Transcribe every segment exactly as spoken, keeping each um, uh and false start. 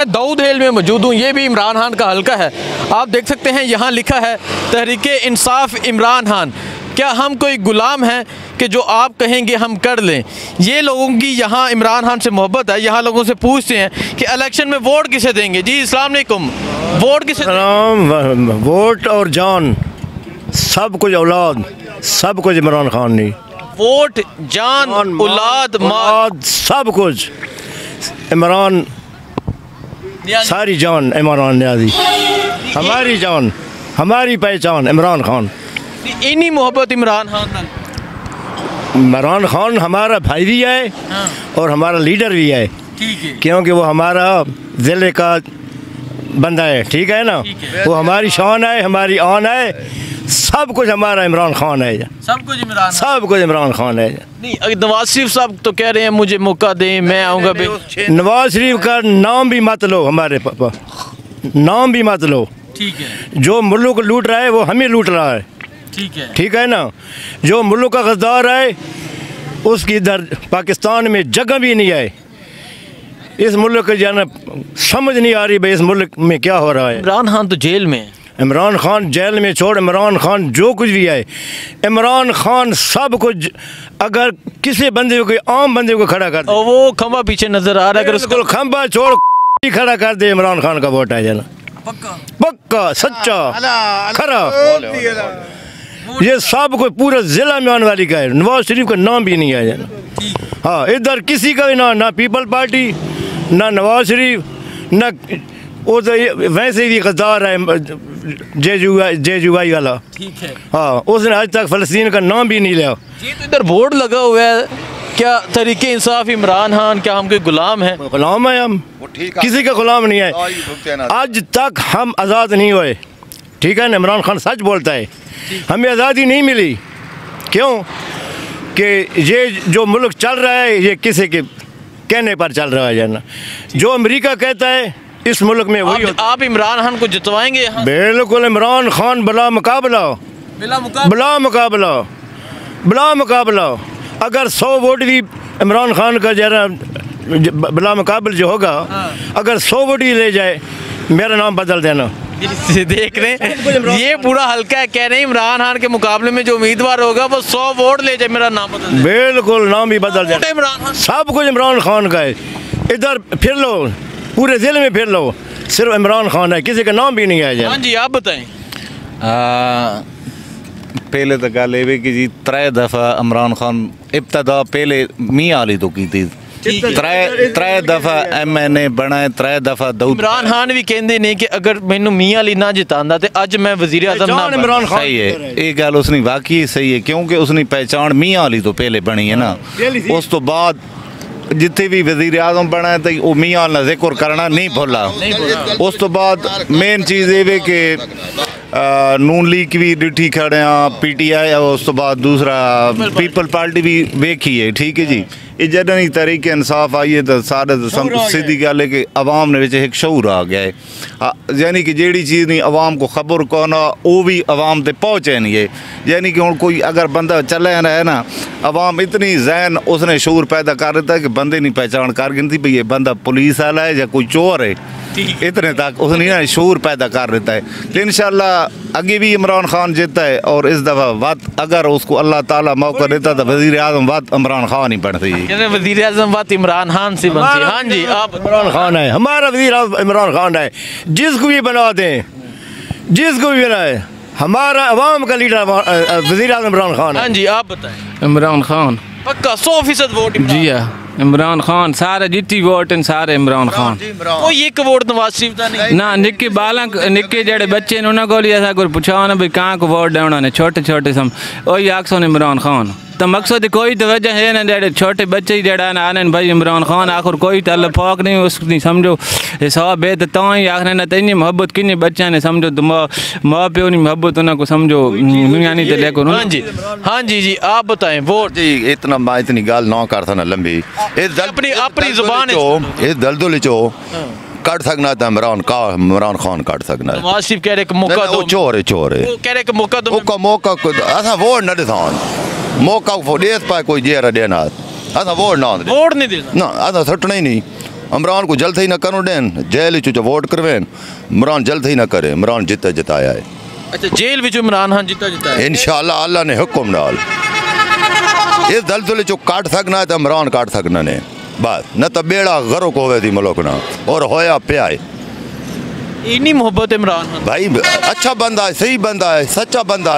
Dawood hello में मौजूद हूँ, ये भी इमरान खान का हल्का है। आप देख सकते हैं यहाँ लिखा है तहरीके इंसाफ इमरान खान। क्या हम कोई गुलाम हैं कि जो आप कहेंगे हम कर लें? ये लोगों की यहाँ इमरान खान से मोहब्बत है। यहाँ लोगों से पूछते हैं कि इलेक्शन में वोट किसे देंगे। जी अस्सलाम वालेकुम, वोट किसे देंगे? वोट और जान, सब कुछ औलाद, सब कुछ इमरान खान ने। वोट, जान, औलाद, माल, सब कुछ इमरान, सारी जान इमरान न्याजी। हमारी जान, हमारी पहचान इमरान खान। इन्हीं मोहब्बत इमरान खान। इमरान खान हमारा भाई भी है, हाँ। और हमारा लीडर भी है, ठीक है। क्योंकि वो हमारा ज़िले का बंदा है, ठीक है ना, है। वो हमारी शान है, हमारी आन है, सब कुछ हमारा इमरान खान है। सब कुछ इमरान, सब कुछ इमरान खान है। नहीं, नवाज शरीफ साहब तो कह रहे हैं मुझे मौका दें, मैं आऊँगा। नवाज शरीफ का नाम भी मत लो, हमारे पापा नाम भी मत लो, ठीक है। जो मुल्क लूट रहा है वो हमें लूट रहा है, ठीक है, ठीक है ना। जो मुल्क का गद्दार है उसकी इधर पाकिस्तान में जगह भी नहीं है। इस मुल्क का जाना समझ नहीं आ रही भाई, इस मुल्क में क्या हो रहा है। इमरान खान तो जेल में है। इमरान खान जेल में छोड़, इमरान खान जो कुछ भी है, इमरान खान सब कुछ। अगर किसी बंदे को, कोई आम बंदे को खड़ा कर दे, और वो खंबा पीछे नजर आ रहा है, अगर उसको खंबा छोड़ खड़ा कर दे, इमरान खान का वोट है जना, पक्का पक्का सच्चा खरा। ये सब कोई पूरे जिला में आने वाली का है। नवाज शरीफ का नाम भी नहीं है जना। हाँ, इधर किसी का भी ना, ना पीपल पार्टी, ना नवाज शरीफ, ना वो तो वैसे भी गद्दार है जे जुगाई जे जुगाई वाला, ठीक है। हाँ, उसने आज तक फ़लस्तीन का नाम भी नहीं लिया। जी, तो इधर बोर्ड लगा हुआ है, क्या तहरीके इंसाफ इमरान खान, क्या हम कोई गुलाम हैं? गुलाम है हम, किसी का गुलाम नहीं है। आज तक हम आज़ाद नहीं हुए, ठीक है ना। इमरान खान सच बोलता है, हमें आज़ादी नहीं मिली। क्यों? कि ये जो मुल्क चल रहा है ये किसी के कहने पर चल रहा है ना। जो अमेरिका कहता है इस मुल्क में वही आप, आप इमरान खान को जितवाएंगे? बिल्कुल, इमरान खान बला मुकाबला, बला मुकाबला, बला मुकाबला। अगर सौ वोट भी इमरान खान का जरा बला मुकाबल जो होगा, हाँ। अगर सौ वोट ही ले जाए, मेरा नाम बदल देना। देख रहे हैं, ये पूरा हल्का है, कह रहे हैं इमरान खान के मुकाबले में जो उम्मीदवार होगा वो सौ वोट ले जाए, मेरा नाम बदल देना। बिल्कुल, नाम भी बदल देना। इमरान सब कुछ इमरान खान का है। इधर फिर लो, पूरे जिले में फिर लो, सिर्फ इमरान खान है, किसी का नाम भी नहीं है। हाँ जी, आप बताएं। पहले तो गल ये कि जी त्रै दफ़ा इमरान खान इब्तदा पहले मियां अली तो की थी, त्रै त्रै दफ़ा एम एन ए बनाए, त्रै दफ़ा दाऊद। इमरान खान भी कहते ने कि अगर मैनू मियां अली ना जितांदा ते अज मैं वज़ीर आज़म ना। इमरान खान सही है, ये गल उसने वाकई सही है, क्योंकि उसने पहचान मियां अली तो पहले बनी है ना। उस तो बाद जिथे भी वज़ीर आज़म बना तो वो मियां का जिक्र करना नहीं भुला। उस तो बाद मेन चीज़ ये कि नून लीग भी डिठी खड़े हैं, पी टी आई, उस तो बाद दूसरा पीपल पार्टी भी वेखी है, ठीक है जी। ये जदों ही तहरीके इंसाफ आई है तो सारे सीधी गल है कि अवाम ने एक शऊर आ गया है। यानी कि जेड़ी चीज़ नहीं अवाम को खबर कौन वो भी अवाम तक पहुँचे नहीं है। यानी कि हूँ कोई अगर बंदा चले रहा है ना, अवाम इतनी जहन उसने शऊर पैदा कर देता है कि बंदे नहीं पहचान कर गिनती भाई ये बंदा पुलिस वाला है या कोई चोर है, इतने तक उसने ना शऊर पैदा कर देता है। तो इंशाल्लाह आगे भी इमरान खान जीता है, और इस दफ़ा बात अगर उसको अल्लाह ताला मौका देता तो वज़ीर आज़म बात इमरान खान ही बनती है। वज़ीर आज़म बात इमरान खान से बनती है। हाँ जी, आप इमरान खान है, हमारा वज़ीर आज़म इमरान खान है। जिसको भी बना दें, जिसको भी बनाए, हमारा अवाम का लीडर वज़ीर आज़म इमरान खान है। हाँ जी, आप बताएं। इमरान खान पक्का सौ फीसद वोट? जी हाँ, इमरान खान सारे जितनी वोट हैं सारे इमरान खान। कोई एक वोट नवाज शरीफ का नहीं ना। निक्के बालक निक्के जेडे बच्चे ने उन्होंने को ऐसा कोई पूछा ना भाई कहाँ को वोट देना ने, छोटे छोटे सम वही आखसो इमरान खान। तो मकसद कोई तो वजह है ना, जेडे छोटे बच्चे जड़ा ना आने भाई इमरान खान आखिर कोई तो अल्लाह नहीं उसकी समझो हिसाब है। तो तो ही आखने ना तेनी मोहब्बत किन्ने बच्चा ने समझो, तो माँ माँ प्यो की मोहब्बत उन्हें को समझो यानी तो लेकर। हाँ जी, हाँ जी जी, आप बताएं। वोट जी इतना मैं इतनी गल ना करता ना लंबी, अपनी अपनी जुबान इस दलदल चो कट सकना था इमरान का, इमरान खान कट सकना। नवाज शरीफ कह रहे कि मौका दो, चोर है चोर है, कह रहे कि मौका दो, मौका मौका असा वोट न दिसान, मौका देस पाए कोई जेर देना, असा वोट ना वोट नहीं देना ना, असा सटना ही नहीं। इमरान को जल्द ही ना करो देन जेल चो वोट करवेन इमरान जल्द ही ना करे इमरान जिता जिताया है अच्छा जेल विच इमरान खान जिता जिता है इंशाल्लाह अल्लाह ने हुक्म डाल इस दलदल चो काट सकना है तो इमरान काट सकना ने बस न तो बेड़ा गरक होवे थी मुल्क ना और होया पिया है इतनी मोहब्बत इमरान खान भाई अच्छा बंदा है सही बंदा है सच्चा बंदा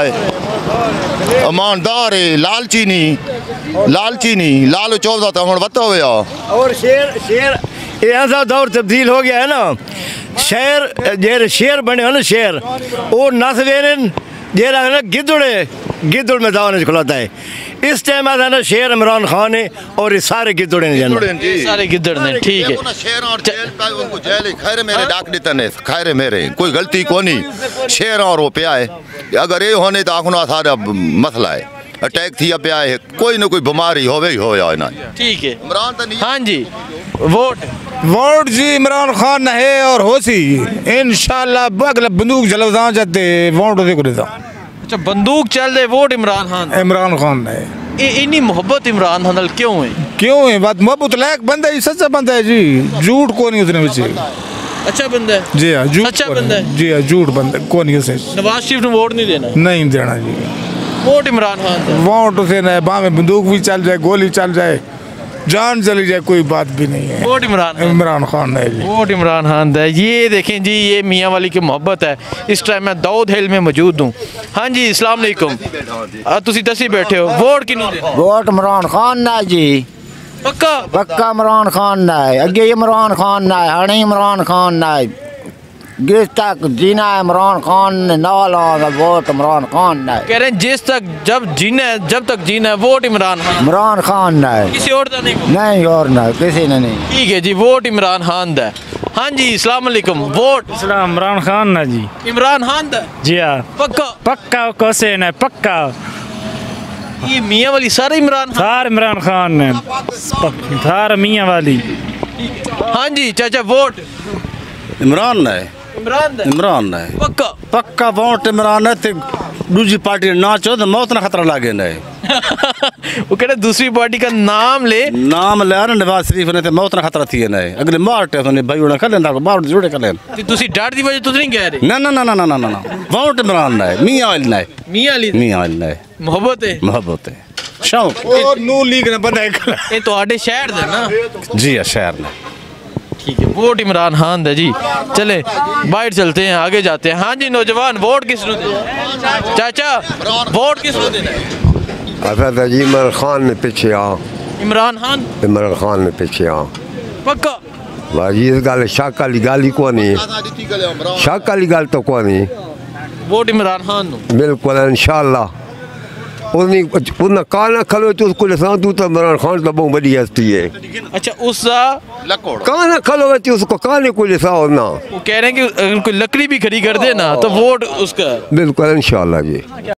है ईमानदार है लालची नहीं लालची नहीं लाल चौदह तो हम बता हुआ और शेर शेर ये ऐसा दौर तब्दील हो गया है ना शेर जेर शेर बने हो ना शेर वो नस वेन जेरा है ना गिदड़े गिदड़ मैदान खुलाता है इस टाइम आता है ना शेर इमरान खान है और ये सारे गिदड़े ने जाना सारे गिद्दड़ ने ठीक है शेर और जेल पे उनको जेल खैर मेरे डाक देते ने खैर मेरे कोई गलती कोनी शेर और वो पिया है अगर ये होने तो आखना सारा मसला है अटैक थी पिया है कोई ना कोई बीमारी होवे ही हो ना ठीक है इमरान तो नहीं हाँ जी वोट वोट जी इमरान खान है और होसी इंशाल्लाह अगला बंदूक जलवदा जाते वोट दे को अच्छा बंदूक चल दे वोट इमरान खान इमरान खान है इतनी मोहब्बत इमरान खान नाल क्यों है क्यों है बात मोहब्बत लायक बंदा है सच्चा बंदा है जी झूठ को नहीं उसने बच्चे अच्छा बंदा है जी हाँ झूठ सच्चा बंदा है जी हाँ झूठ बंदा को नहीं उसे नवाज शरीफ ने वोट नहीं देना नहीं देना जी वोट इमरान खान का वोट उसे न बाह में बंदूक भी चल जाए गोली चल जाए जान चली जाए कोई बात भी नहीं है वोट इमरान खान इमरान खान है जी वोट इमरान खान है ये देखें जी ये मियाँ वाली की मोहब्बत है इस टाइम मैं दाऊद हिल में मौजूद हूँ हाँ जी अस्सलाम वालेकुम तुसी दसी बैठे हो वोट किनू दे वोट इमरान खान ना जी पक्का पक्का इमरान खान ना है अगे इमरान खान ना है हणी इमरान खान ना है जिस तक जीना है इमरान खान ने नाल वोट इमरान खान ना है कह रहे हैं जिस तक जब जीना है जब तक जीना है वोट इमरान खान इमरान खान ना है किसी और का नहीं नहीं और ना किसी ने नहीं ठीक है जी वोट इमरान खान दा हाँ जी अस्सलाम वालेकुम वोट इस्लाम इमरान खान ना जी इमरान खान दा जी हाँ पक्का पक्का कोसे ना पक्का ये मियाँ वाली सारे इमरान खान सार इमरान खान ने सार मियाँ वाली हाँ जी चाचा वोट इमरान ना है इमरान दा इमरान ना है पक्का पक्का वोट इमरान है ते दूसरी पार्टी ना चो तो मौत ना खतरा लागे ना है वो कह रहे दूसरी पार्टी का नाम ले नाम ले ना नवाज शरीफ ने ते मौत ना खतरा थी ना है अगले मारते तो ने भाई उड़ा कर लेना मार जोड़े कर लेना ते तुसी डर दी वजह तुसी नहीं कह रहे ना ना ना ना ना ना ना वोट इमरान ना है मियां वाली ना है मियाँ वाली मियां वाली ना है मोहब्बत है मोहब्बत है शौक और नू लीग ने बंदा एक ये तो शहर दे ना जी शहर ने ठीक है वोट इमरान खान दे जी चले बाहर चलते हैं आगे जाते हैं हाँ जी नौजवान वोट किस दे चाचा वोट किस देना असा जी इमरान खान ने पीछे आ इमरान खान इमरान खान ने पीछे आ पक्का भाई इस गल शक वाली गल ही कोनी शक वाली गल तो कोनी वोट इमरान खान नु बिल्कुल इंशाल्लाह उन्हीं उन काना खलो तो उसको लेसा तू तो इमरान खान तो बहुत बड़ी हस्ती है अच्छा उसका काना खलो तो उसको काने को लेसा और ना वो कह रहे हैं कि अगर कोई लकड़ी भी खड़ी कर दे ना तो वोट उसका बिल्कुल इंशाल्लाह जी